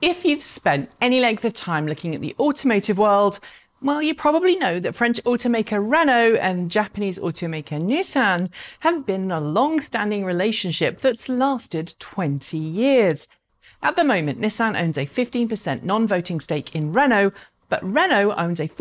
If you've spent any length of time looking at the automotive world, well, you probably know that French automaker Renault and Japanese automaker Nissan have been in a long-standing relationship that's lasted 20 years. At the moment, Nissan owns a 15% non-voting stake in Renault, but Renault owns a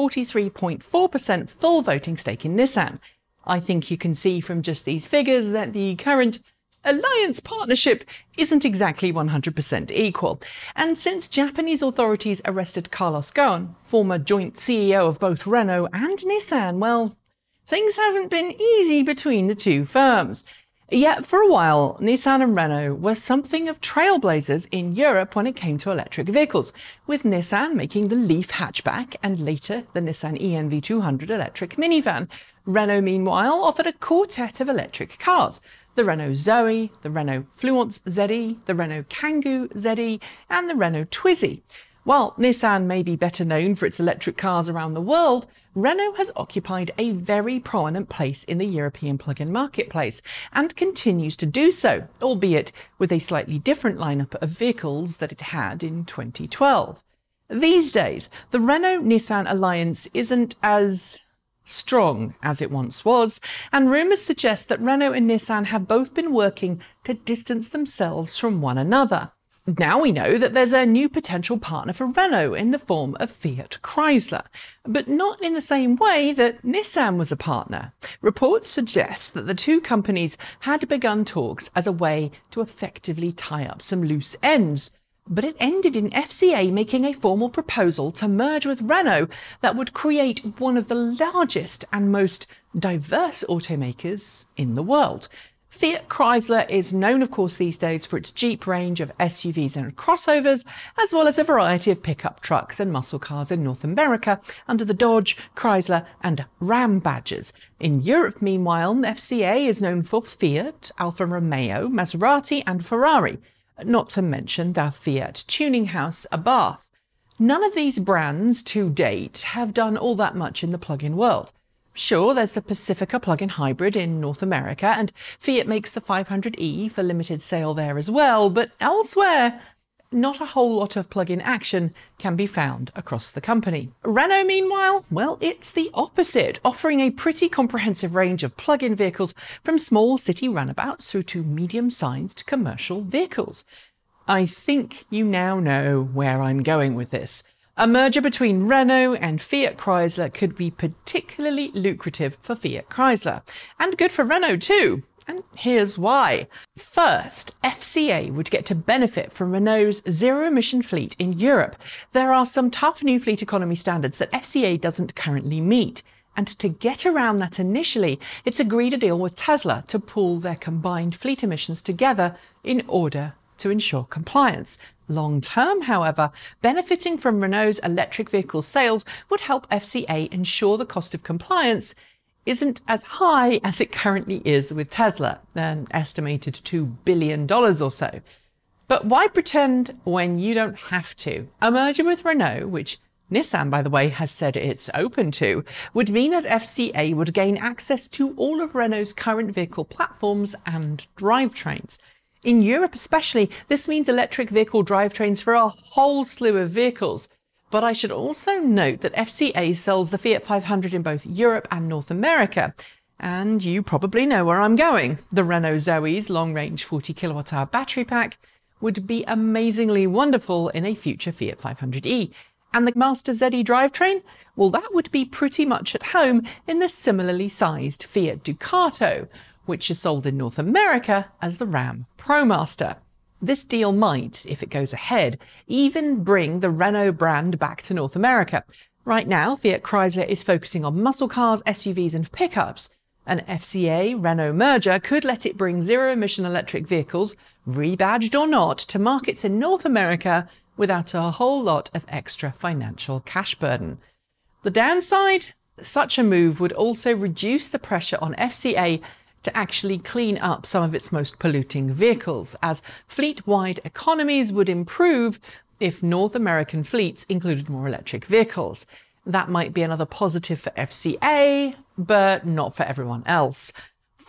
43.4% full voting stake in Nissan. I think you can see from just these figures that the current alliance partnership isn't exactly 100% equal. And since Japanese authorities arrested Carlos Ghosn, former joint CEO of both Renault and Nissan, well, things haven't been easy between the two firms. Yet for a while, Nissan and Renault were something of trailblazers in Europe when it came to electric vehicles, with Nissan making the Leaf hatchback and later the Nissan ENV200 electric minivan. Renault, meanwhile, offered a quartet of electric cars: the Renault Zoe, the Renault Fluence ZE, the Renault Kangoo ZE, and the Renault Twizy. While Nissan may be better known for its electric cars around the world, Renault has occupied a very prominent place in the European plug-in marketplace and continues to do so, albeit with a slightly different lineup of vehicles that it had in 2012. These days, the Renault-Nissan alliance isn't as strong as it once was, and rumours suggest that Renault and Nissan have both been working to distance themselves from one another. Now we know that there's a new potential partner for Renault in the form of Fiat Chrysler, but not in the same way that Nissan was a partner. Reports suggest that the two companies had begun talks as a way to effectively tie up some loose ends, but it ended in FCA making a formal proposal to merge with Renault that would create one of the largest and most diverse automakers in the world. Fiat Chrysler is known, of course, these days for its Jeep range of SUVs and crossovers, as well as a variety of pickup trucks and muscle cars in North America under the Dodge, Chrysler and Ram badges. In Europe, meanwhile, FCA is known for Fiat, Alfa Romeo, Maserati and Ferrari, not to mention their Fiat tuning house Abarth. None of these brands to date have done all that much in the plug-in world. Sure, there's the Pacifica plug-in hybrid in North America, and Fiat makes the 500e for limited sale there as well, but elsewhere, not a whole lot of plug-in action can be found across the company. Renault, meanwhile, well, it's the opposite, offering a pretty comprehensive range of plug-in vehicles from small city runabouts through to medium-sized commercial vehicles. I think you now know where I'm going with this. A merger between Renault and Fiat Chrysler could be particularly lucrative for Fiat Chrysler, and good for Renault too. And here's why. First, FCA would get to benefit from Renault's zero-emission fleet in Europe. There are some tough new fleet economy standards that FCA doesn't currently meet. And to get around that initially, it's agreed a deal with Tesla to pool their combined fleet emissions together in order to ensure compliance. Long-term, however, benefiting from Renault's electric vehicle sales would help FCA ensure the cost of compliance isn't as high as it currently is with Tesla, an estimated $2 billion or so. But why pretend when you don't have to? A merger with Renault, which Nissan, by the way, has said it's open to, would mean that FCA would gain access to all of Renault's current vehicle platforms and drivetrains. In Europe especially, this means electric vehicle drivetrains for a whole slew of vehicles. But I should also note that FCA sells the Fiat 500 in both Europe and North America. And you probably know where I'm going. The Renault Zoe's long-range 40 kWh battery pack would be amazingly wonderful in a future Fiat 500e. And the Master ZE drivetrain? Well, that would be pretty much at home in the similarly sized Fiat Ducato, which is sold in North America as the Ram ProMaster. This deal might, if it goes ahead, even bring the Renault brand back to North America. Right now, Fiat Chrysler is focusing on muscle cars, SUVs and pickups. An FCA-Renault merger could let it bring zero-emission electric vehicles, rebadged or not, to markets in North America without a whole lot of extra financial cash burden. The downside? Such a move would also reduce the pressure on FCA to actually clean up some of its most polluting vehicles, as fleet-wide economies would improve if North American fleets included more electric vehicles. That might be another positive for FCA, but not for everyone else.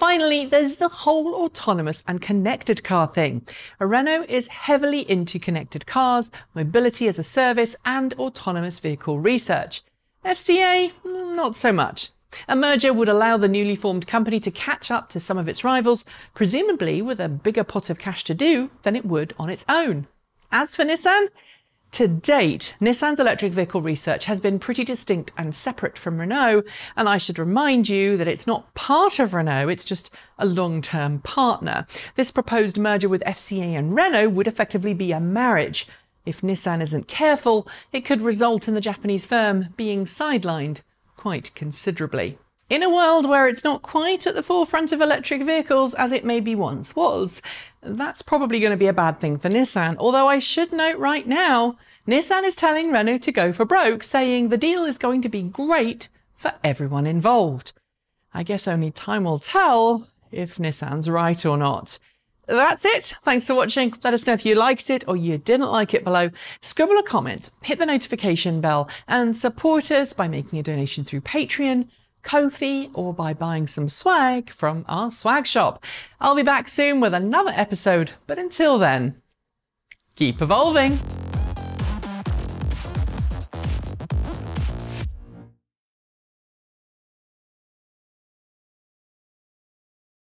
Finally, there's the whole autonomous and connected car thing. Renault is heavily into connected cars, mobility as a service, and autonomous vehicle research. FCA, not so much. A merger would allow the newly formed company to catch up to some of its rivals, presumably with a bigger pot of cash to do than it would on its own. As for Nissan, to date, Nissan's electric vehicle research has been pretty distinct and separate from Renault, and I should remind you that it's not part of Renault, it's just a long-term partner. This proposed merger with FCA and Renault would effectively be a marriage. If Nissan isn't careful, it could result in the Japanese firm being sidelined quite considerably. In a world where it's not quite at the forefront of electric vehicles as it maybe once was, that's probably going to be a bad thing for Nissan. Although I should note right now, Nissan is telling Renault to go for broke, saying the deal is going to be great for everyone involved. I guess only time will tell if Nissan's right or not. That's it. Thanks for watching. Let us know if you liked it or you didn't like it below. Scribble a comment, hit the notification bell, and support us by making a donation through Patreon, Ko-fi, or by buying some swag from our swag shop. I'll be back soon with another episode, but until then, keep evolving.